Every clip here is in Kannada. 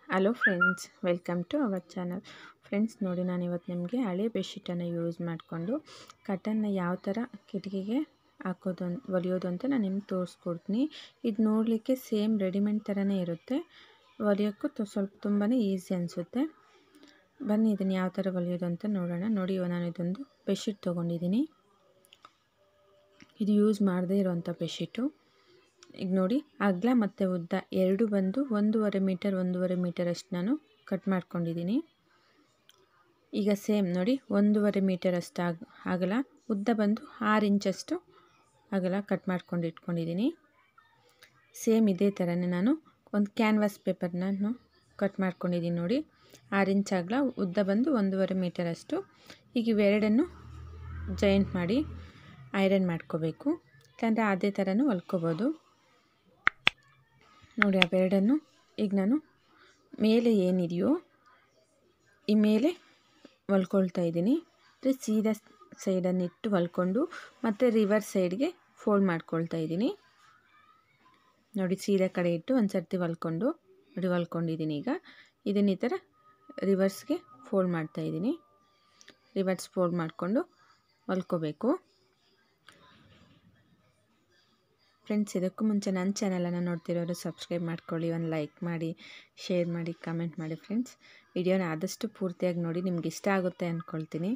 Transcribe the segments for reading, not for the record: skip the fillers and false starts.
Hello friends, welcome to our channel. Friends ನೋಡಿ, ನಾನು ಇವತ್ತು ನಿಮಗೆ ಹಳೆ ಬೆಡ್ಶೀಟನ್ನು ಯೂಸ್ ಮಾಡಿಕೊಂಡು ಕಟನ್ನ ಯಾವ ಥರ ಕಿಟಕಿಗೆ ಹಾಕೋದು ಹೊಲಿಯೋದು ಅಂತ ನಾನು ನಿಮ್ಗೆ ತೋರಿಸ್ಕೊಡ್ತೀನಿ. ಇದು ನೋಡಲಿಕ್ಕೆ ಸೇಮ್ ರೆಡಿಮೇಡ್ ಥರನೇ ಇರುತ್ತೆ, ಹೊಲಿಯೋಕ್ಕೂ ಸ್ವಲ್ಪ ತುಂಬಾ ಈಸಿ ಅನಿಸುತ್ತೆ. ಬನ್ನಿ ಇದನ್ನು ಯಾವ ಥರ ಹೊಲಿಯೋದು ಅಂತ ನೋಡೋಣ. ನೋಡಿ, ನಾನು ಇದೊಂದು ಬೆಡ್ಶೀಟ್ ತೊಗೊಂಡಿದ್ದೀನಿ. ಇದು ಯೂಸ್ ಮಾಡದೇ ಇರೋವಂಥ ಬೆಡ್ಶೀಟು. ಈಗ ನೋಡಿ, ಅಗಲ ಮತ್ತು ಉದ್ದ ಎರಡು ಬಂದು 1.5 ಮೀಟರ್ ಅಷ್ಟು ನಾನು ಕಟ್ ಮಾಡ್ಕೊಂಡಿದ್ದೀನಿ. ಈಗ ಸೇಮ್ ನೋಡಿ, 1.5 ಮೀಟರ್ ಅಷ್ಟು ಅಗಲ, ಉದ್ದ ಬಂದು 6 ಇಂಚಷ್ಟು ಅಗಲ ಕಟ್ ಮಾಡ್ಕೊಂಡು ಇಟ್ಕೊಂಡಿದ್ದೀನಿ. ಸೇಮ್ ಇದೇ ಥರನೇ ನಾನು ಒಂದು ಕ್ಯಾನ್ವಾಸ್ ಪೇಪರ್ನ ಕಟ್ ಮಾಡ್ಕೊಂಡಿದ್ದೀನಿ. ನೋಡಿ, 6 ಇಂಚ್ ಅಗಲ, ಉದ್ದ ಬಂದು 1.5 ಮೀಟರ್ ಅಷ್ಟು. ಈಗ ಇವೆರಡನ್ನು ಜಾಯಿಂಟ್ ಮಾಡಿ ಐರನ್ ಮಾಡ್ಕೋಬೇಕು, ಯಾಕಂದರೆ ಅದೇ ಥರನೂ ಹೊಲ್ಕೋಬೋದು. ನೋಡಿ, ಅವೆರಡನ್ನು ಈಗ ನಾನು ಮೇಲೆ ಏನಿದೆಯೋ ಈ ಮೇಲೆ ಹೊಲ್ಕೊಳ್ತಾ ಇದ್ದೀನಿ. ಸೀದಾ ಸೈಡನ್ನು ಇಟ್ಟು ಹೊಲ್ಕೊಂಡು ಮತ್ತು ರಿವರ್ಸ್ ಸೈಡ್ಗೆ ಫೋಲ್ಡ್ ಮಾಡ್ಕೊಳ್ತಾ ಇದ್ದೀನಿ. ನೋಡಿ, ಸೀದಾ ಕಡೆ ಇಟ್ಟು ಒಂದು ಸರ್ತಿ ಹೊಲ್ಕೊಂಡು ನೋಡಿ ಹೊಲ್ಕೊಂಡಿದ್ದೀನಿ. ಈಗ ಇದನ್ನು ಈ ಥರ ರಿವರ್ಸ್ಗೆ ಫೋಲ್ಡ್ ಮಾಡ್ತಾಯಿದ್ದೀನಿ. ರಿವರ್ಸ್ ಫೋಲ್ಡ್ ಮಾಡಿಕೊಂಡು ಹೊಲ್ಕೋಬೇಕು. ಫ್ರೆಂಡ್ಸ್, ಇದಕ್ಕೂ ಮುಂಚೆ ನನ್ನ ಚಾನಲನ್ನು ನೋಡ್ತಿರೋರು ಸಬ್ಸ್ಕ್ರೈಬ್ ಮಾಡ್ಕೊಳ್ಳಿ, ಒಂದು ಲೈಕ್ ಮಾಡಿ, ಶೇರ್ ಮಾಡಿ, ಕಮೆಂಟ್ ಮಾಡಿ. ಫ್ರೆಂಡ್ಸ್, ವಿಡಿಯೋನ ಆದಷ್ಟು ಪೂರ್ತಿಯಾಗಿ ನೋಡಿ, ನಿಮ್ಗೆ ಇಷ್ಟ ಆಗುತ್ತೆ ಅಂದ್ಕೊಳ್ತೀನಿ.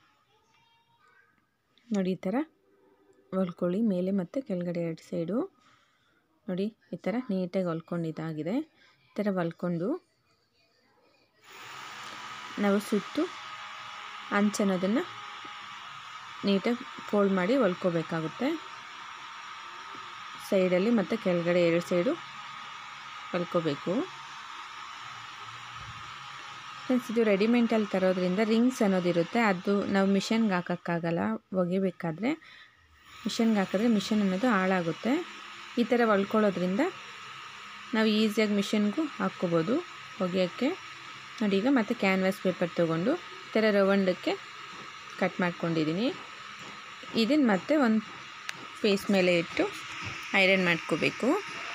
ನೋಡಿ, ಈ ಥರ ಹೊಲ್ಕೊಳ್ಳಿ, ಮೇಲೆ ಮತ್ತು ಕೆಳಗಡೆ ಎರಡು ಸೈಡು. ನೋಡಿ, ಈ ಥರ ನೀಟಾಗಿ ಹೊಲ್ಕೊಂಡಿದ್ದಾಗಿದೆ. ಈ ಥರ ಹೊಲ್ಕೊಂಡು ನಾವು ಸುತ್ತು ಅಂಚನ್ನೋದನ್ನು ನೀಟಾಗಿ ಫೋಲ್ಡ್ ಮಾಡಿ ಹೊಲ್ಕೋಬೇಕಾಗುತ್ತೆ. ಸೈಡಲ್ಲಿ ಮತ್ತು ಕೆಳಗಡೆ ಎರಡು ಸೈಡು ಹೊಲ್ಕೋಬೇಕು. ಫ್ರೆಂಡ್ಸ್, ಇದು ರೆಡಿಮೇಡಲ್ಲಿ ತರೋದ್ರಿಂದ ರಿಂಗ್ಸ್ ಅನ್ನೋದಿರುತ್ತೆ, ಅದು ನಾವು ಮಿಷನ್ಗೆ ಹಾಕೋಕ್ಕಾಗಲ್ಲ. ಒಗಿಬೇಕಾದ್ರೆ ಮಿಷನ್ಗೆ ಹಾಕಿದ್ರೆ ಮಿಷನ್ ಅನ್ನೋದು ಹಾಳಾಗುತ್ತೆ. ಈ ಥರ ಹೊಲ್ಕೊಳ್ಳೋದ್ರಿಂದ ನಾವು ಈಸಿಯಾಗಿ ಮಿಷನ್ಗೂ ಹಾಕ್ಕೋಬೋದು ಒಗೆಯೋಕ್ಕೆ. ನೋಡಿ, ಈಗ ಮತ್ತು ಕ್ಯಾನ್ವಾಸ್ ಪೇಪರ್ ತೊಗೊಂಡು ಈ ಥರ ರೌಂಡಕ್ಕೆ ಕಟ್ ಮಾಡ್ಕೊಂಡಿದ್ದೀನಿ. ಇದನ್ನು ಮತ್ತೆ ಒಂದು ಪೇಸ್ ಮೇಲೆ ಇಟ್ಟು ಐರನ್ ಮಾಡ್ಕೋಬೇಕು.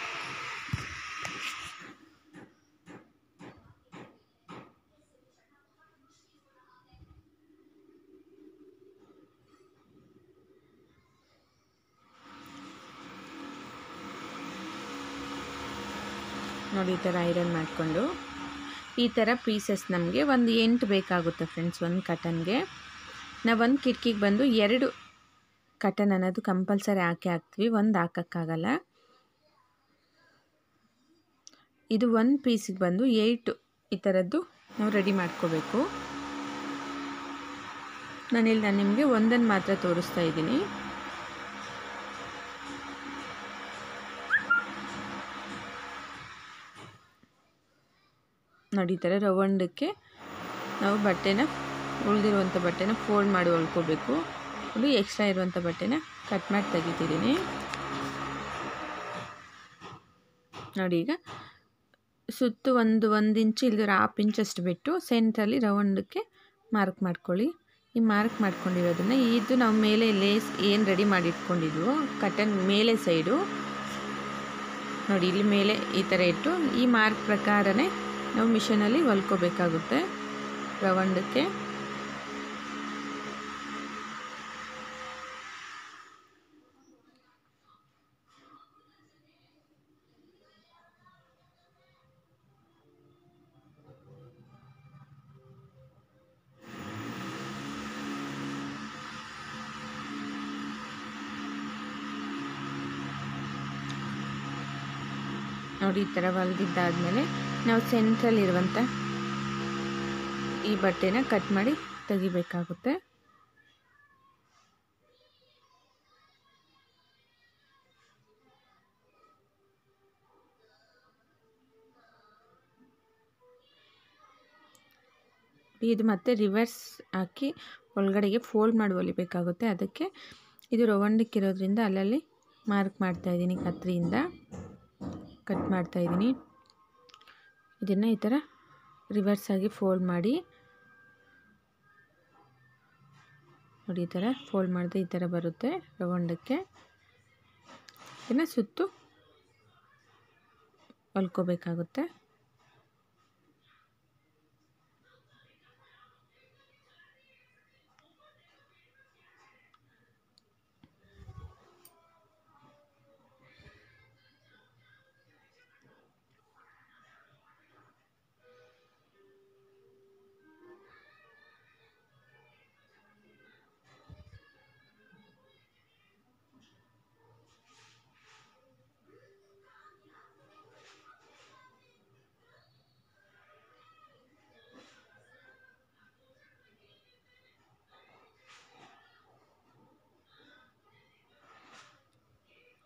ನೋಡಿ, ಈ ಥರ ಐರನ್ ಮಾಡಿಕೊಂಡು ಈ ಥರ ಪೀಸಸ್ ನಮಗೆ ಒಂದು 8 ಬೇಕಾಗುತ್ತೆ ಫ್ರೆಂಡ್ಸ್. ಒಂದು ಕಟನ್ಗೆ ನಾವು ಒಂದು ಕಿಟಕಿಗೆ ಬಂದು 2 ಕಟನ್ ಅನ್ನೋದು ಕಂಪಲ್ಸರಿ ಹಾಕ್ತೀವಿ, ಒಂದು ಹಾಕೋಕ್ಕಾಗಲ್ಲ. ಇದು ಒಂದು ಪೀಸಿಗೆ ಬಂದು 8 ಈ ಥರದ್ದು ನಾವು ರೆಡಿ ಮಾಡ್ಕೋಬೇಕು. ನಾನು ನಿಮಗೆ ಒಂದನ್ನು ಮಾತ್ರ ತೋರಿಸ್ತಾ ಇದ್ದೀನಿ. ನೋಡಿ, ಈ ಥರ ರೌಂಡಕ್ಕೆ ನಾವು ಉಳಿದಿರುವಂಥ ಬಟ್ಟೆನ ಫೋಲ್ಡ್ ಮಾಡಿ ಹೊಲ್ಕೋಬೇಕು. ನೋಡಿ, ಎಕ್ಸ್ಟ್ರಾ ಇರುವಂಥ ಬಟ್ಟೆನ ಕಟ್ ಮಾಡಿ ತೆಗಿತಿದ್ದೀನಿ. ನೋಡಿ, ಈಗ ಸುತ್ತು ಒಂದು ಇಂಚು ಇಲ್ದಿರೋ 1/2 ಇಂಚಷ್ಟು ಬಿಟ್ಟು ಸೆಂಟ್ರಲ್ಲಿ ರೌಂಡಕ್ಕೆ ಮಾರ್ಕ್ ಮಾಡ್ಕೊಳ್ಳಿ. ಈ ಮಾರ್ಕ್ ಮಾಡ್ಕೊಂಡಿರೋದನ್ನು ಇದು ನಾವು ಮೇಲೆ ಲೇಸ್ ಏನು ರೆಡಿ ಮಾಡಿ ಇಟ್ಕೊಂಡಿದ್ವು ಕಟನ್ ಮೇಲೆ ಸೈಡು ನೋಡಿ, ಇಲ್ಲಿ ಮೇಲೆ ಈ ಥರ ಇಟ್ಟು ಈ ಮಾರ್ಕ್ ಪ್ರಕಾರನೇ ನಾವು ಮಿಷನಲ್ಲಿ ಹೊಲ್ಕೋಬೇಕಾಗುತ್ತೆ ರೌಂಡಕ್ಕೆ. ನೋಡಿ, ಈ ಥರ ಹೊಲ್ದಿದ್ದಾದಮೇಲೆ ನಾವು ಸೆಂಟ್ರಲ್ಲಿರುವಂಥ ಈ ಬಟ್ಟೆನ ಕಟ್ ಮಾಡಿ ತೆಗಿಬೇಕಾಗುತ್ತೆ. ಇದು ಮತ್ತೆ ರಿವರ್ಸ್ ಹಾಕಿ ಒಳಗಡೆಗೆ ಫೋಲ್ಡ್ ಮಾಡಿ ಹೊಲಿಬೇಕಾಗುತ್ತೆ. ಅದಕ್ಕೆ ಇದು ರೌಂಡಕ್ಕಿರೋದ್ರಿಂದ ಅಲ್ಲಲ್ಲಿ ಮಾರ್ಕ್ ಮಾಡ್ತಾಯಿದ್ದೀನಿ, ಕತ್ರಿಯಿಂದ ಕಟ್ ಮಾಡ್ತಾಯಿದ್ದೀನಿ. ಇದನ್ನು ಈ ಥರ ರಿವರ್ಸ್ ಆಗಿ ಫೋಲ್ಡ್ ಮಾಡಿ ನೋಡಿ, ಈ ಥರ ಫೋಲ್ಡ್ ಮಾಡಿದ್ರೆ ಈ ಥರ ಬರುತ್ತೆ ರೌಂಡಕ್ಕೆ. ಇದನ್ನು ಸುತ್ತು ಹೊಲ್ಕೋಬೇಕಾಗುತ್ತೆ.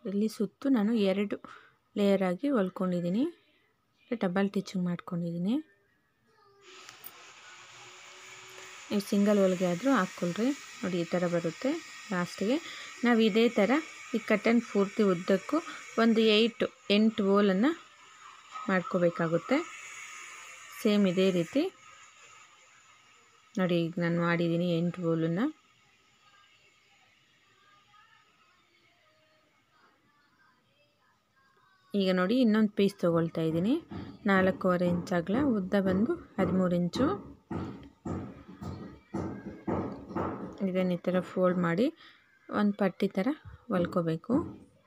ಇಲ್ಲಿ ಸುತ್ತು ನಾನು 2 ಲೇಯರ್ ಆಗಿ ಹೊಲ್ಕೊಂಡಿದ್ದೀನಿ, ಡಬಲ್ ಸ್ಟಿಚಿಂಗ್ ಮಾಡ್ಕೊಂಡಿದ್ದೀನಿ. ನೀವು ಸಿಂಗಲ್ ಹೊಲಿಗೆ ಆದರೂ ಹಾಕ್ಕೊಳ್ರಿ. ನೋಡಿ ಈ ಥರ ಬರುತ್ತೆ. ಲಾಸ್ಟಿಗೆ ನಾವು ಇದೇ ಥರ ಈ ಕಟನ್ ಪೂರ್ತಿ ಉದ್ದಕ್ಕೂ ಒಂದು 8 ಹೋಲನ್ನು ಮಾಡ್ಕೋಬೇಕಾಗುತ್ತೆ. ಸೇಮ್ ಇದೇ ರೀತಿ ನೋಡಿ, ಈಗ ನಾನು ಮಾಡಿದ್ದೀನಿ 8 ಹೋಲನ್ನು. ಈಗ ನೋಡಿ ಇನ್ನೊಂದು ಪೀಸ್ ತೊಗೊಳ್ತಾ ಇದ್ದೀನಿ. 4.25 ಇಂಚ್ ಅಗಲ, ಉದ್ದ ಬಂದು 13 ಇಂಚು. ಇದನ್ನು ಈ ಥರ ಫೋಲ್ಡ್ ಮಾಡಿ ಒಂದು ಪಟ್ಟಿ ಥರ ಹೊಲ್ಕೋಬೇಕು.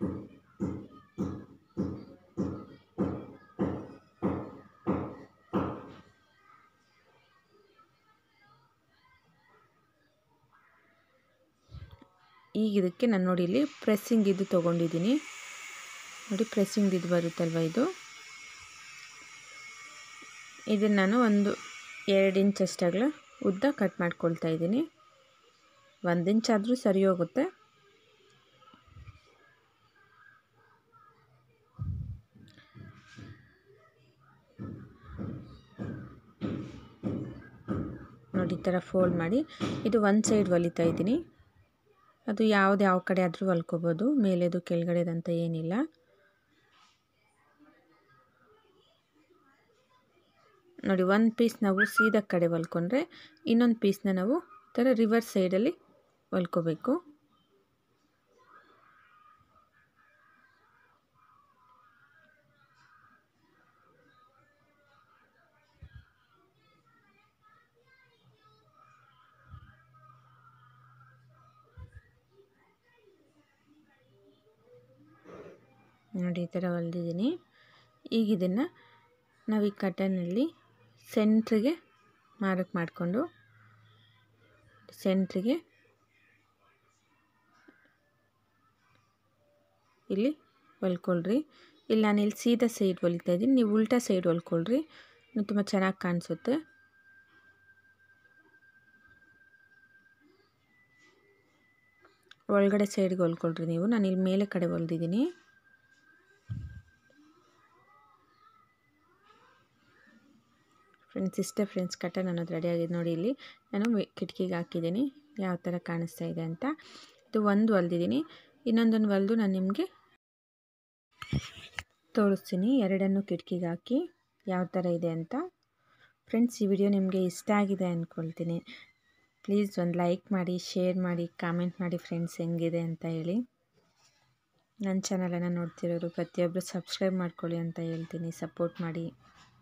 ಈಗ ಇದಕ್ಕೆ ನಾನು ನೋಡಿ ಇಲ್ಲಿ ಪ್ರೆಸ್ಸಿಂಗ್ ಇದು ತೊಗೊಂಡಿದ್ದೀನಿ. ನೋಡಿ ಪ್ರೆಸ್ಸಿಂಗ್ ಇದು ಬರುತ್ತಲ್ವ, ಇದನ್ನು ನಾನು ಒಂದು 2 ಇಂಚ್ ಅಷ್ಟಾಗಲ ಉದ್ದ ಕಟ್ ಮಾಡ್ಕೊಳ್ತಾ ಇದ್ದೀನಿ. 1 ಇಂಚ್ ಆದರೂ ಸರಿ ಹೋಗುತ್ತೆ. ನೋಡಿ ಈ ಥರ ಫೋಲ್ಡ್ ಮಾಡಿ ಇದು ಒಂದು ಸೈಡ್ ಹೊಲಿತಾ ಇದ್ದೀನಿ. ಅದು ಯಾವ ಕಡೆ ಆದರೂ ಹೊಲ್ಕೋಬೋದು, ಮೇಲೆದು ಕೆಳಗಡೆದಂತ ಏನಿಲ್ಲ. ನೋಡಿ ಒಂದು ಪೀಸ್ ನಾವು ಸೀದಾ ಕಡೆ ಹೊಲ್ಕೊಂಡ್ರೆ ಇನ್ನೊಂದು ಪೀಸ್ನ ನಾವು ಈ ಥರ ರಿವರ್ಸ್ ಸೈಡಲ್ಲಿ ಹೊಲ್ಕೋಬೇಕು. ನೋಡಿ ಈ ಥರ ಹೊಲಿದಿದ್ದೀನಿ. ಈಗ ಇದನ್ನು ನಾವು ಈ ಕಟನಲ್ಲಿ ಸೆಂಟ್ರಿಗೆ ಮಾರ್ಕ್ ಮಾಡಿಕೊಂಡು ಸೆಂಟ್ರಿಗೆ ಇಲ್ಲಿ ಹೊಲ್ಕೊಳ್ರಿ. ಇಲ್ಲಿ ನಾನು ಇಲ್ಲಿ ಸೀದಾ ಸೈಡ್ ಹೊಲಿತಾ ಇದ್ದೀನಿ, ನೀವು ಉಲ್ಟಾ ಸೈಡ್ ಹೊಲ್ಕೊಳ್ರಿ, ತುಂಬ ಚೆನ್ನಾಗಿ ಕಾಣಿಸುತ್ತೆ. ಒಳಗಡೆ ಸೈಡ್ಗೆ ಹೊಲ್ಕೊಳ್ರಿ ನೀವು. ನಾನು ಇಲ್ಲಿ ಮೇಲೆ ಕಡೆ ಹೊಲ್ದಿದ್ದೀನಿ. ಫ್ರೆಂಡ್ಸ್ ಕಟನ್ ಅನ್ನೋದು ರೆಡಿಯಾಗಿದೆ. ನೋಡಿ ಇಲ್ಲಿ ನಾನು ಕಿಟಕಿಗೆ ಹಾಕಿದ್ದೀನಿ, ಯಾವ ಥರ ಕಾಣಿಸ್ತಾ ಇದೆ ಅಂತ. ಇದು ಒಂದು ಹೊಲ್ದಿದ್ದೀನಿ, ಇನ್ನೊಂದನ್ನು ಹೊಲಿದು ನಾನು ನಿಮಗೆ ತೋರಿಸ್ತೀನಿ. ಎರಡನ್ನು ಕಿಟಕಿಗೆ ಹಾಕಿ ಯಾವ ಥರ ಇದೆ ಅಂತ. ಫ್ರೆಂಡ್ಸ್, ಈ ವಿಡಿಯೋ ನಿಮಗೆ ಇಷ್ಟ ಆಗಿದೆ ಅಂದ್ಕೊಳ್ತೀನಿ. ಪ್ಲೀಸ್ ಒಂದು ಲೈಕ್ ಮಾಡಿ, ಶೇರ್ ಮಾಡಿ, ಕಾಮೆಂಟ್ ಮಾಡಿ ಫ್ರೆಂಡ್ಸ್ ಹೆಂಗಿದೆ ಅಂತ ಹೇಳಿ. ನನ್ನ ಚಾನಲನ್ನು ನೋಡ್ತಿರೋರು ಪ್ರತಿಯೊಬ್ಬರು ಸಬ್ಸ್ಕ್ರೈಬ್ ಮಾಡ್ಕೊಳ್ಳಿ ಅಂತ ಹೇಳ್ತೀನಿ, ಸಪೋರ್ಟ್ ಮಾಡಿ.